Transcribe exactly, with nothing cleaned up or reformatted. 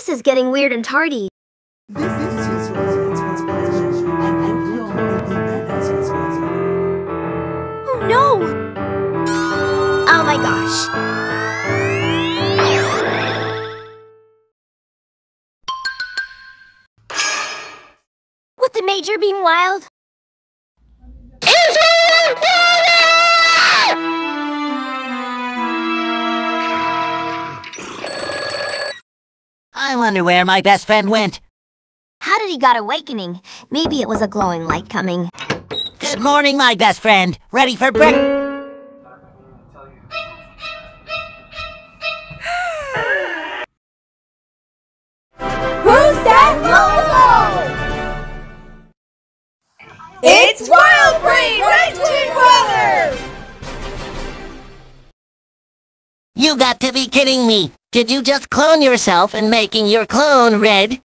This is getting weird and tardy. This is too source of inspiration, and I feel more independence responsible. Oh no! Oh my gosh. With the Major being wild? I wonder where my best friend went. How did he got awakening? Maybe it was a glowing light coming. Good morning, my best friend. Ready for breakfast? Who's that Logo? It's WildBrain's Red Twin Brother! You got to be kidding me. Did you just clone yourself and making your clone red?